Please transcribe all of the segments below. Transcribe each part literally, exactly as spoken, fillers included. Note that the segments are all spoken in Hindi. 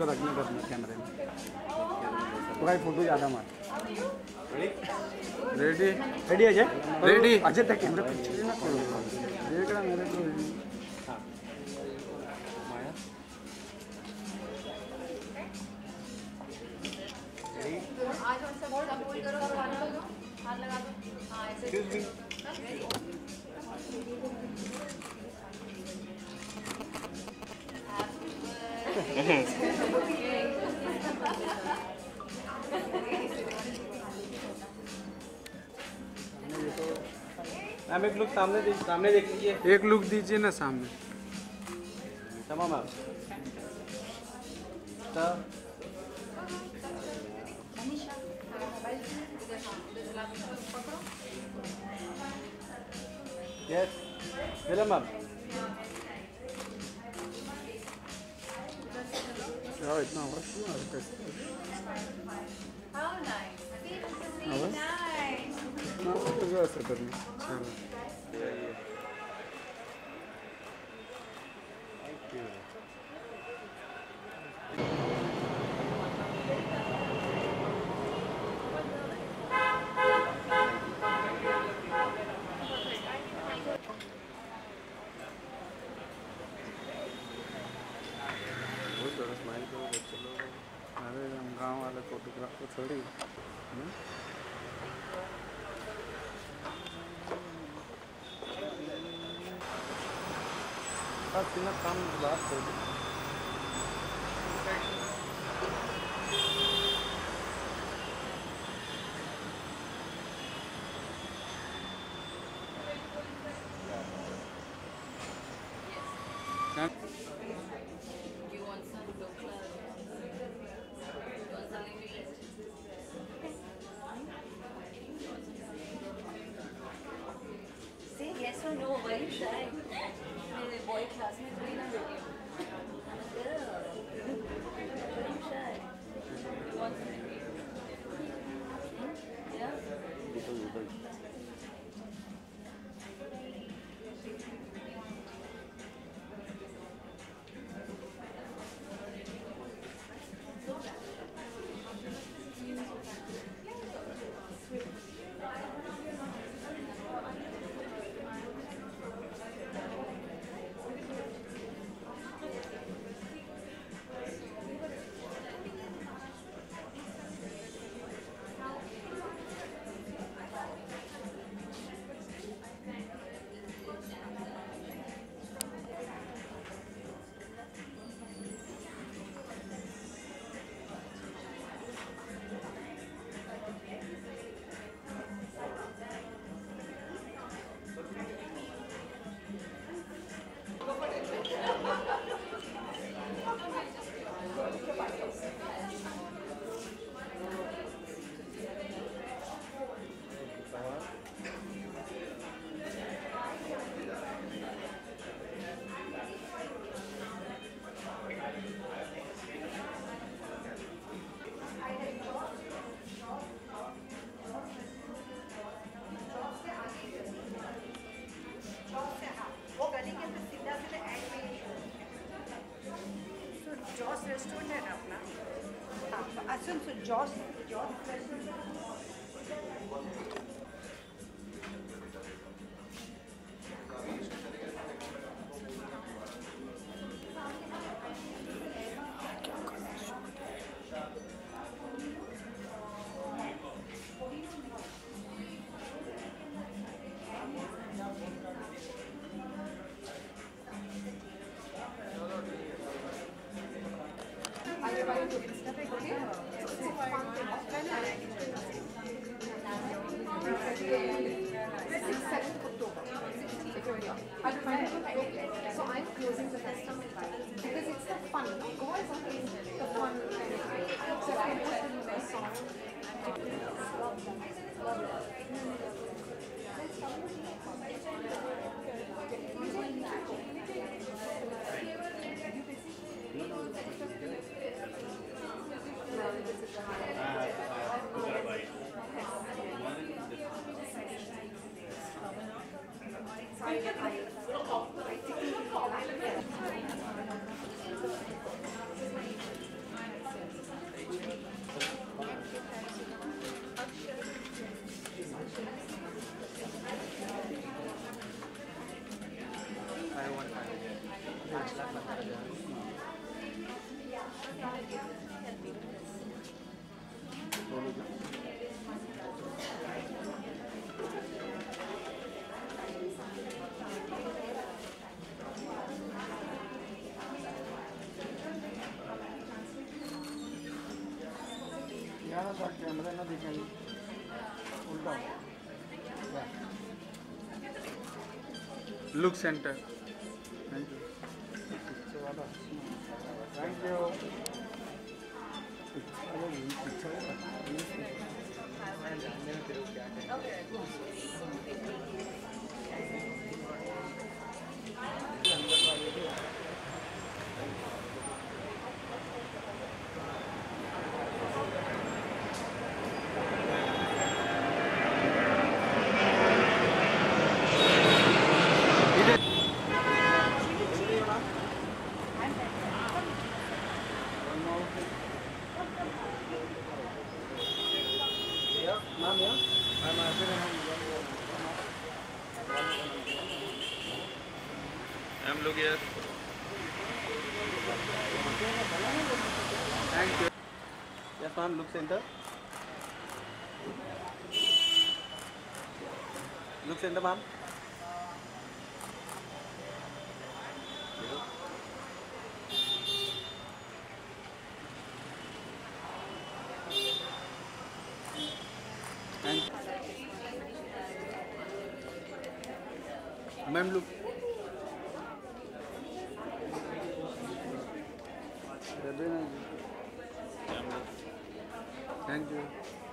उसको रखने का कैमरे में तो भाई फोटो ज़्यादा मार ready ready Ajay ready Ajay तक कैमरा पिक्चर ना करो देख रहा मेरे को आज हम सब होल्ड करो और हाथ लगा दो हां ऐसे मैम एक लुक सामने दे, सामने देख लीजिए। एक लुक दीजिए ना सामने। तमाम मैम। Yes film ma'am. क्या इतना आवाज क्यों आ रहा है? How nice. आवाज? Nice. ना तो ऐसा करना। चलो। अरे हम गांव वाले फोटोग्राफर थोड़ी बस इतना काम बात कर दो Yes or no? Why are you shy? मेरे boy class में कोई ना बैठी हो। Why are you shy? You want something? Yeah. जॉस रेस्टोरेंट है ना अपना अच्छा सो जॉस जॉस restaurant So I'm closing the festival because it's the fun. Go on something the fun kind of way. So I put in the song. Love them. Love यहाँ का कैमरा ना दिखाइए उल्टा look centre thank you thank you हम लोग यार thank you yes ma'am look centre look centre ma'am ma'am look thank you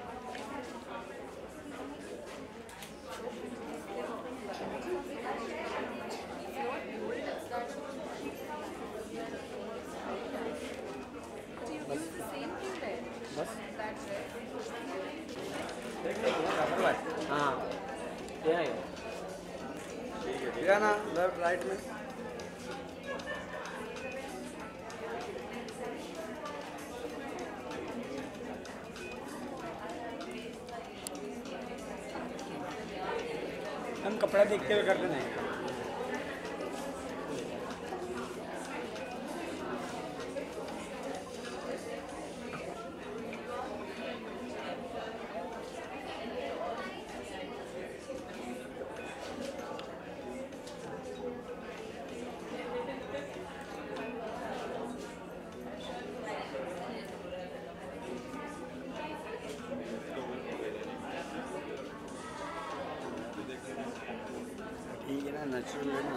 हाँ क्या है क्या ना लेफ्ट राइट में हम कपड़ा देखते हुए करते नहीं ठीक है ना नेचुरल है ना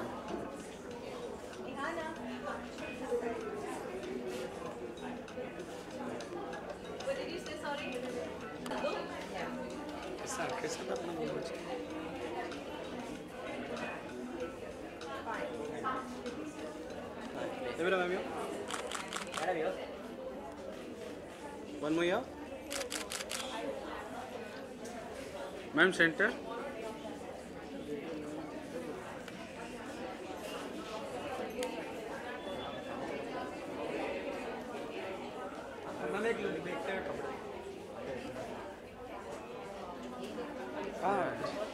What did you say? Sorry. ऐसा कैसे तो अपना बोलना चाहिए Debina ma'am here. Madam here. One more here. Ma'am centre ma'am एक लोग देखते हैं कपड़े हाँ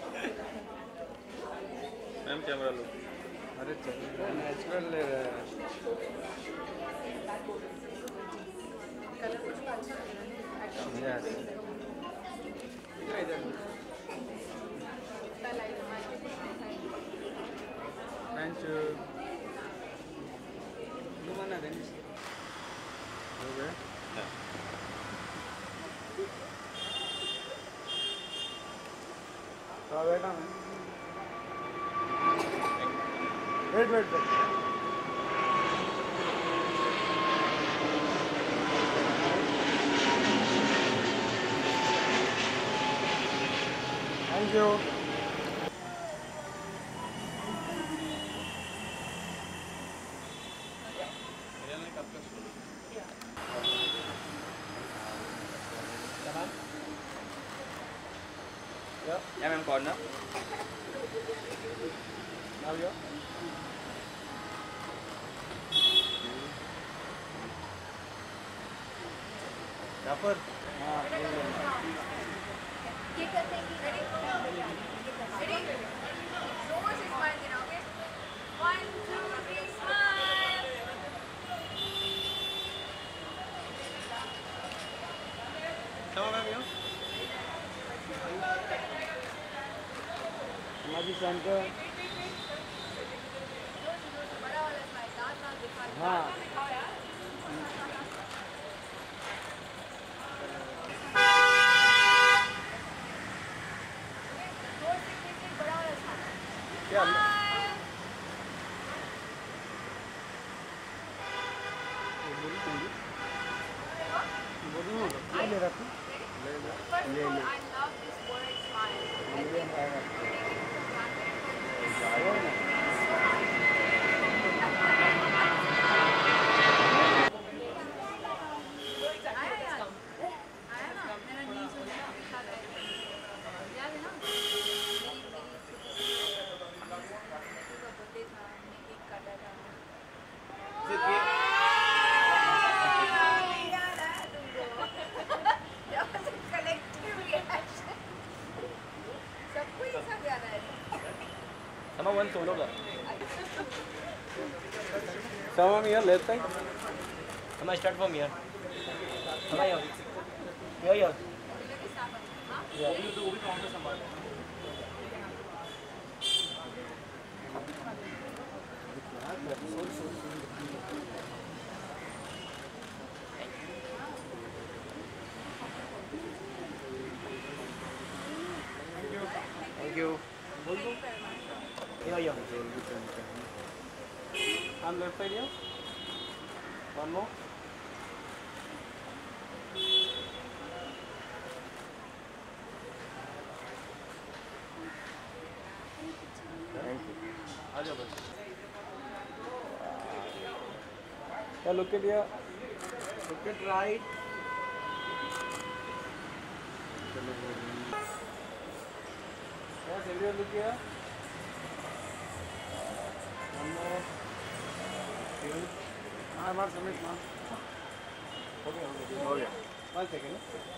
मैम कैमरा लो अरे चल नेचुरल ले रहे हैं yes thank you mana Dennis okay हाँ बैठा मैं wait wait wait thank you Yeah, ma'am, corner. Now you. यहाँ पर हाँ ये करते हैं कि ready ready रोज स्माइल देना okay one two three smile Rajasthan का हाँ क्या Sama one solo ka. Sama here left side. Sama start from here. Sama here. Here here. Yeah. Thank you. Here here. On left side here. One more. Yeah, look at here. Look at right. Yeah, Sylvia, look here. One more. Two. Ah, one submit, ma'am. Okay, okay. Oh, yeah. One second.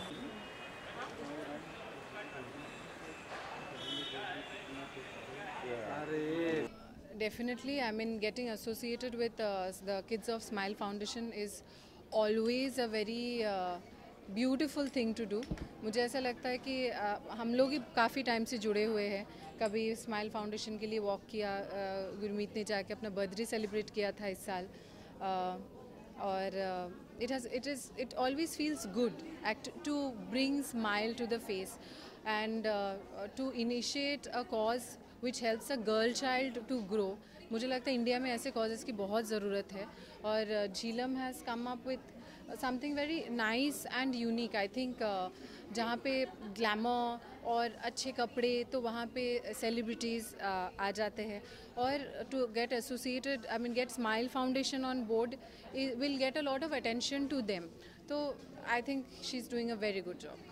Yeah. Definitely, I mean, getting associated with uh, the Kids of Smile Foundation is always a very uh, beautiful thing to do. मुझे ऐसा लगता है कि uh, हम लोग ही काफ़ी टाइम से जुड़े हुए हैं. कभी स्माइल फाउंडेशन के लिए वॉक किया, uh, गुरमीत ने जाके अपना बर्थडे सेलिब्रेट किया था इस साल. uh, और it has it is it always feels good to bring smile to the face and to initiate a cause which helps a girl child to grow. मुझे लगता है इंडिया में ऐसे कॉजेज़ की बहुत ज़रूरत है और Jhelum has come up with something very nice and unique. I think जहाँ पे ग्लैमर और अच्छे कपड़े तो वहाँ पे सेलिब्रिटीज़ आ जाते हैं और to get associated I mean get smile foundation on board will get a lot of attention to them. तो I think she is doing a very good job.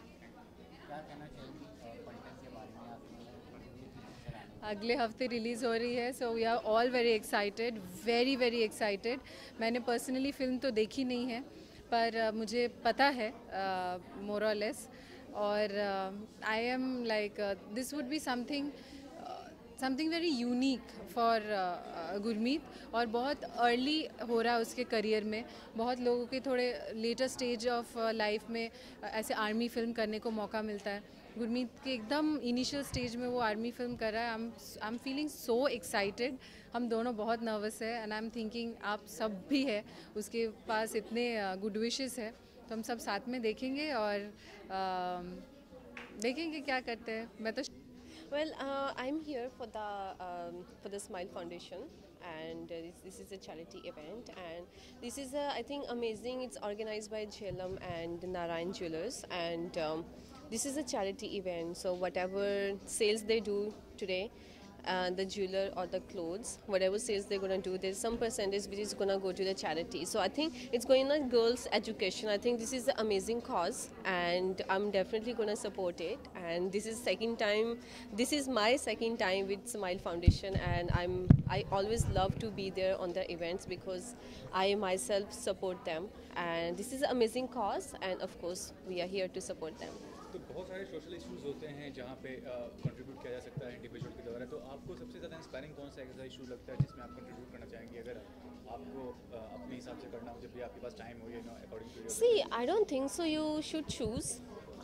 अगले हफ्ते रिलीज़ हो रही है, so we are all very excited, very very excited. मैंने पर्सनली फ़िल्म तो देखी नहीं है पर uh, मुझे पता है मोर और लेस और I am like this would be something something very unique for Gurmeet और बहुत अर्ली हो रहा है उसके करियर में. बहुत लोगों के थोड़े लेटर स्टेज ऑफ लाइफ में uh, ऐसे आर्मी फिल्म करने को मौका मिलता है. गुरमीत के एकदम इनिशियल स्टेज में वो आर्मी फिल्म कर रहा है. I am I am feeling so excited. हम दोनों बहुत नर्वस है एंड आई एम थिंकिंग आप सब भी है, उसके पास इतने गुड विशेस है तो हम सब साथ में देखेंगे और uh, देखेंगे क्या करते हैं. मैं तो Well, uh, I'm here for the um, for the Smile Foundation, and uh, this, this is a charity event, and this is a, I think amazing. It's organized by Jhelum and Narayan Jewelers, and um, this is a charity event. So whatever sales they do today, uh, the jeweler or the clothes, whatever sales they're gonna do, there's some percentage which is gonna go to the charity. So I think it's going on girls' education. I think this is an amazing cause, and I'm definitely gonna support it. And this is second time. This is my second time with Smile Foundation, and I'm I always love to be there on the events because I myself support them. And this is an amazing cause, and of course we are here to support them. तो बहुत सारे सोशल इश्यूज होते हैं जहाँ पे कंट्रीब्यूट किया जा सकता है इंडिविजुअल के द्वारा. तो आपको सबसे ज़्यादा इंस्पायरिंग कौन सा ऐसा इशू लगता है जिसमें आप कंट्रीब्यूट करना चाहेंगे अगर आपको अपने हिसाब से करना हो, जब भी आपके पास टाइम हो, you know, according to your? See, I don't think so. You should choose.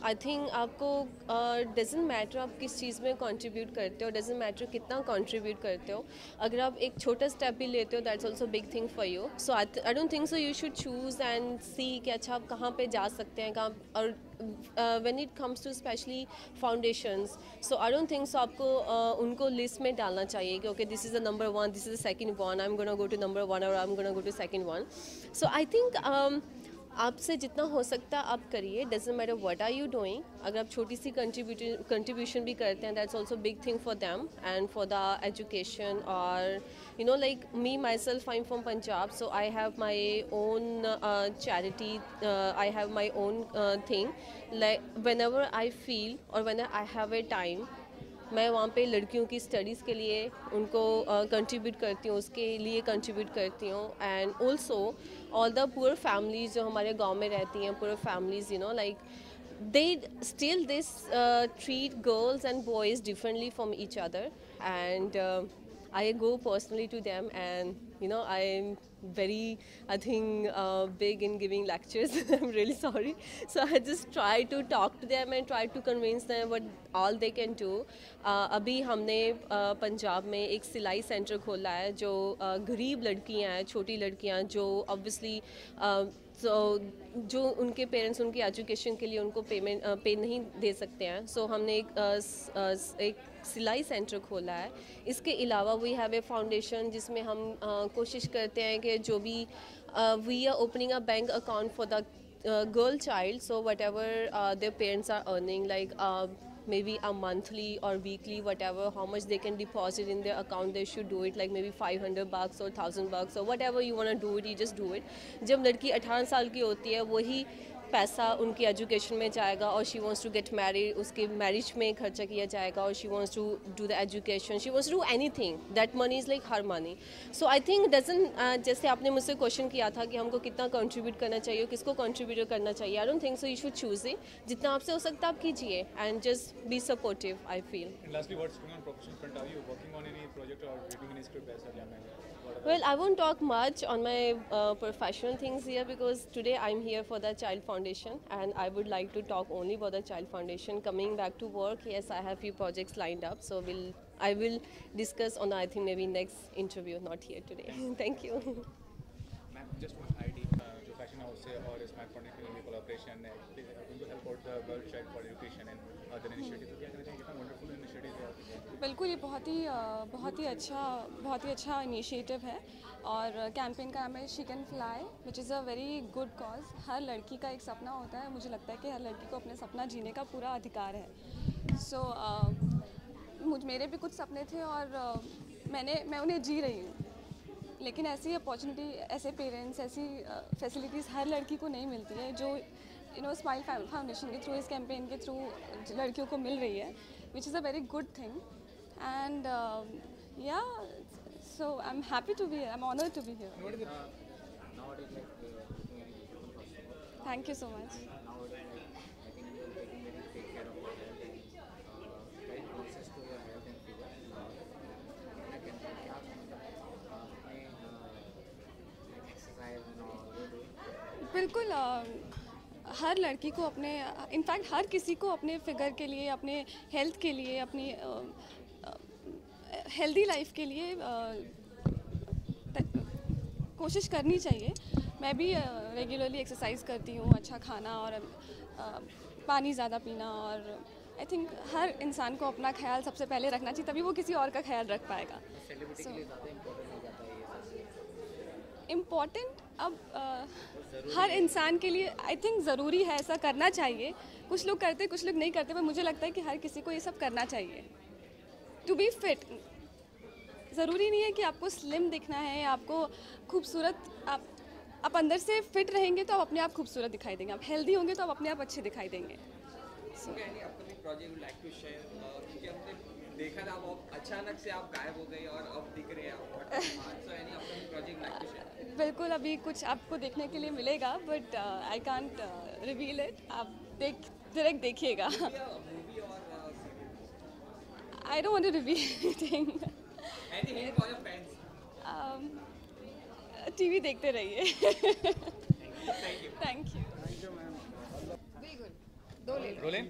I think आपको डजेंट मैटर आप किस चीज़ में कंट्रीब्यूट करते हो, डजेंट मैटर कितना कंट्रीब्यूट करते हो, अगर आप एक छोटा स्टेप भी लेते हो that's also big thing for you. So I don't think so you should choose and see कि अच्छा आप कहाँ पे जा सकते हैं, कहाँ. और when it comes to especially foundations, so I don't think so आपको uh, उनको लिस्ट में डालना चाहिए कि okay this is the number one, this is the second one, I am gonna go to number one और I am gonna go to second one. So I think आपसे जितना हो सकता है आप करिए, doesn't matter what are you doing. अगर आप छोटी सी कंट्रीब्यूशन कंट्रीब्यूशन भी करते हैं that's also big thing for them and for the education. और you know like me myself I am from Punjab, so I have my own charity, I have my own thing. Like whenever I feel और when I have a time, मैं वहाँ पे लड़कियों की स्टडीज़ के लिए उनको कंट्रीब्यूट uh, करती हूँ, उसके लिए कंट्रीब्यूट करती हूँ. And also all the poor families जो हमारे गांव में रहती हैं, poor families, you know like they still this uh, treat girls and boys differently from each other, and uh, I go personally to them, and you know I'm very, I think, uh, big in giving lectures. I'm really sorry. So I just try to talk to them and try to convince them what all they can do. uh, अभी हमने uh, पंजाब में एक सिलाई सेंटर खोला है जो uh, गरीब लड़कियां हैं, छोटी लड़कियां जो ऑब्वियसली uh, सो so, जो उनके पेरेंट्स उनकी एजुकेशन के लिए उनको पेमेंट पे नहीं दे सकते हैं. सो so, हमने एक uh, uh, एक सिलाई सेंटर खोला है. इसके अलावा वी हैव ए फाउंडेशन जिसमें हम uh, कोशिश करते हैं कि जो भी we are opening a bank account for the girl child. So whatever their parents are earning, like maybe a monthly or weekly, whatever, how much they can deposit in their account, they should do it, like maybe five hundred bucks or one thousand bucks or whatever you want to do it, you just do it. जब लड़की अठारह साल की होती है वही पैसा उनकी एजुकेशन में जाएगा, और she wants to get married, उसके मैरिज में खर्चा किया जाएगा, और she wants to do the education, she wants to do anything, that money is like her money. So I think doesn't, जैसे आपने मुझसे क्वेश्चन किया था कि हमको कितना कंट्रीब्यूट करना चाहिए, किसको कंट्रीब्यूट करना चाहिए, I don't think so you should choose it. जितना आपसे हो सकता है आप कीजिए and just be supportive, I feel. Lastly, what's going on professional front? Are you working on any project or reading any script as well? Well, I won't talk much on my uh, professional things here because today I'm here for the Child Foundation, and I would like to talk only about the Child Foundation. Coming back to work, yes, I have few projects lined up, so we'll I will discuss on, I think, maybe next interview, not here today. Thank you. Ma'am, just one idea. Uh, जो fashion house है और Smile Foundation में collaboration है, going to help out the girl child for education and other initiatives. तो क्या कहते हैं, कितना wonderful initiative है. बिल्कुल, ये बहुत ही बहुत ही अच्छा बहुत ही अच्छा इनिशिएटिव है, और कैंपेन का नाम है she can fly, which is a very good cause. हर लड़की का एक सपना होता है, मुझे लगता है कि हर लड़की को अपने सपना जीने का पूरा अधिकार है. सो so, uh, मुझ मेरे भी कुछ सपने थे और uh, मैंने मैं उन्हें जी रही हूँ, लेकिन ऐसी अपॉर्चुनिटी, ऐसे पेरेंट्स, ऐसी फैसिलिटीज़ हर लड़की को नहीं मिलती है जो यू नो स्माइल फाउंडेशन के थ्रू, इस कैंपेन के थ्रू लड़कियों को मिल रही है, which is a very good thing. And uh, yeah, so I'm happy to be here. I'm honored to be here. Thank you so much. बिल्कुल, हर लड़की को अपने, इनफैक्ट हर किसी को अपने फिगर के लिए, अपने हेल्थ के लिए, अपनी हेल्दी लाइफ के लिए कोशिश करनी चाहिए. मैं भी रेगुलरली एक्सरसाइज करती हूँ, अच्छा खाना और पानी ज़्यादा पीना, और आई थिंक हर इंसान को अपना ख्याल सबसे पहले रखना चाहिए, तभी वो किसी और का ख्याल रख पाएगा. इम्पॉर्टेंट अब uh, हर इंसान के लिए आई थिंक ज़रूरी है, ऐसा करना चाहिए. कुछ लोग करते, कुछ लोग नहीं करते, पर मुझे लगता है कि हर किसी को ये सब करना चाहिए. टू बी फिट, ज़रूरी नहीं है कि आपको स्लिम दिखना है, आपको खूबसूरत, आप आप अंदर से फिट रहेंगे तो आप अपने आप खूबसूरत दिखाई देंगे, आप हेल्दी होंगे तो आप अपने आप अच्छे दिखाई देंगे. देखा था आप अचानक से आप गायब हो गई और अब दिख रहे हैं. बिल्कुल, अभी कुछ आपको देखने के लिए मिलेगा, but I can't reveal it. आप देख डायरेक्ट देखिएगा. I don't want to reveal anything. TV देखते रहिए. Thank you. Very good. दो Rolling.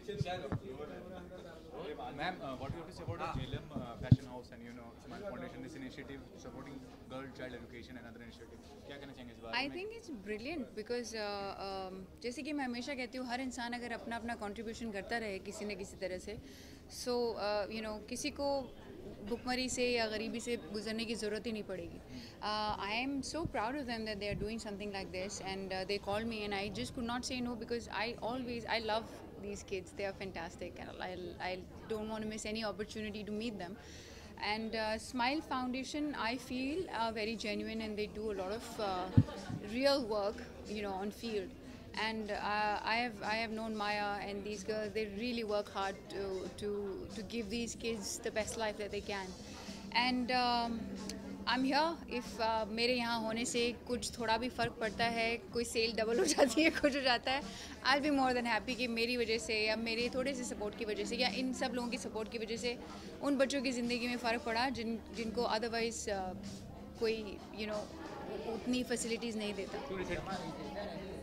Ma'am, uh, what do you have to say about the J L M uh, Fashion House and you know Smile Foundation, this initiative supporting girl child education and other initiatives? क्या कहना चाहेंगे इस बारे में? I think it's brilliant because uh, um, जैसे कि मैं हमेशा कहती हूँ हर इंसान अगर अपना अपना contribution करता रहे किसी न किसी तरह से, so uh, you know किसी को भुखमरी से या गरीबी से गुजरने की ज़रूरत ही नहीं पड़ेगी. uh, I am so proud of them that they are doing something like this and uh, they called me and I just could not say no because I always I love these kids. They are fantastic and I I don't want to miss any opportunity to meet them. And uh, Smile Foundation, I feel, are very genuine and they do a lot of uh, real work, you know, on field. And uh, I have I have known Maya and these girls. They really work hard to to to give these kids the best life that they can. And um, I'm here. If uh, मेरे यहाँ होने से कुछ थोड़ा भी फ़र्क पड़ता है, कोई सेल डबल हो जाती है, कुछ हो जाता है, I'll be more than happy कि मेरी वजह से या मेरे थोड़े से सपोर्ट की वजह से या इन सब लोगों की सपोर्ट की वजह से उन बच्चों की ज़िंदगी में फ़र्क पड़ा जिन जिनको अदरवाइज़ uh, कोई यू you नो know, उतनी फैसिलिटीज़ नहीं देता.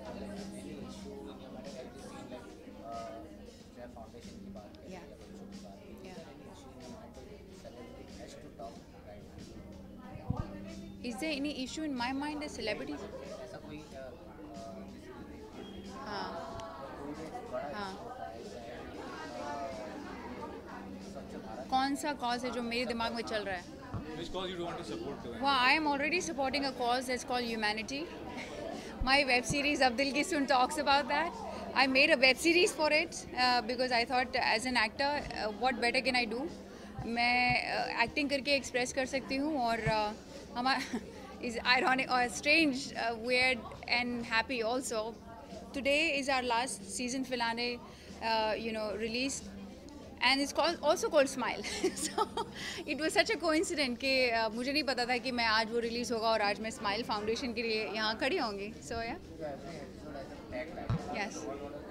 Is there any issue in my mind as celebrities? हाँ हाँ कौन सा cause है जो मेरे दिमाग में चल रहा है? Which cause you do want to support? To well, I am already supporting a cause that's called humanity. My web series Abdul Gisun talks about that. I made a web series for it uh, because I thought as an actor, uh, what better can I do? मैं एक्टिंग uh, करके एक्सप्रेस कर सकती हूँ और uh, हमारा is ironic or strange, uh, weird and happy also. Today is our last season finale, uh, you know, released, and it's called also called Smile. So it was such a coincidence कि uh, मुझे नहीं पता था कि मैं आज वो रिलीज होगा और आज मैं Smile Foundation के लिए यहाँ खड़ी होंगी. So yeah. Yes.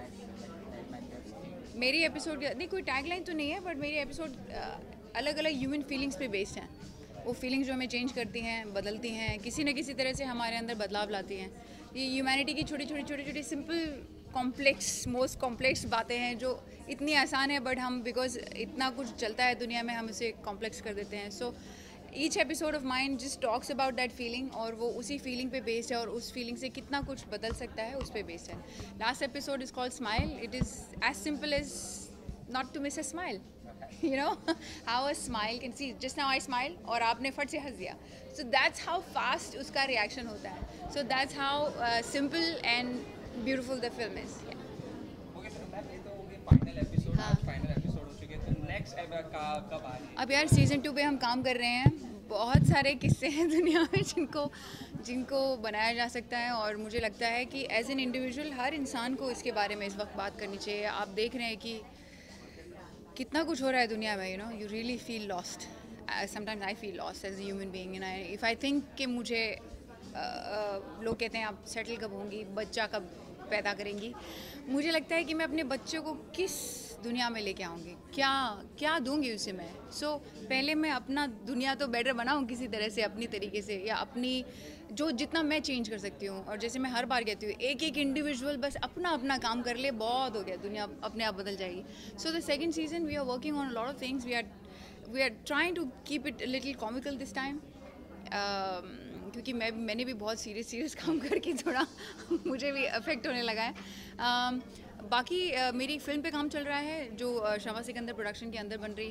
मेरी एपिसोड नहीं कोई टैगलाइन तो नहीं है, बट मेरी एपिसोड अलग अलग ह्यूमन फीलिंग्स पे बेस्ड हैं. वो फीलिंग्स जो हमें चेंज करती हैं, बदलती हैं, किसी न किसी तरह से हमारे अंदर बदलाव लाती हैं. ये ह्यूमैनिटी की छोटी छोटी छोटी छोटी सिंपल कॉम्प्लेक्स मोस्ट कॉम्प्लेक्स बातें हैं जो इतनी आसान है, बट हम बिकॉज इतना कुछ चलता है दुनिया में हम उसे कॉम्प्लेक्स कर देते हैं. So each episode of mind just talks about that feeling और वो उसी फीलिंग पे बेस्ड है और उस फीलिंग से कितना कुछ बदल सकता है उस पे बेस्ड है. Last episode is called smile. It is as simple as not to miss a smile. You know how a smile can see. Just now I smiled और आपने फट से हंस दिया. So that's how fast उसका reaction होता है. So that's how uh, simple and beautiful the film is. Yeah. Okay, so ma'am ये तो हो गया final episode. आज final episode हो चुके हैं. तो next ever का कब आ रही है? अब यार सीजन टू पे हम काम कर रहे हैं. बहुत सारे किस्से हैं दुनिया में जिनको जिनको बनाया जा सकता है और मुझे लगता है कि एज एन इंडिविजुअल हर इंसान को इसके बारे में इस वक्त बात करनी चाहिए. आप देख रहे हैं कि कितना कुछ हो रहा है दुनिया में. You know you really feel lost. Sometimes I feel lost as a human being. And I if I think कि मुझे uh, uh, लोग कहते हैं आप सेटल कब होंगी, बच्चा कब पैदा करेंगी, मुझे लगता है कि मैं अपने बच्चों को किस दुनिया में लेके आऊँगी, क्या क्या दूँगी उसे मैं. सो so, पहले मैं अपना दुनिया तो बेटर बनाऊँ किसी तरह से अपनी तरीके से, या अपनी जो जितना मैं चेंज कर सकती हूँ. और जैसे मैं हर बार कहती हूँ एक एक इंडिविजुअल बस अपना अपना काम कर ले, बहुत हो गया, दुनिया अपने आप बदल जाएगी. So the second season we are working on lot of things. We are we are trying to keep it little comical this time, क्योंकि मैं मैंने भी बहुत सीरियस सीरियस काम करके थोड़ा मुझे भी अफेक्ट होने लगा है. um, बाकी uh, मेरी फिल्म पे काम चल रहा है जो uh, शमा सिकंदर प्रोडक्शन के अंदर बन रही है.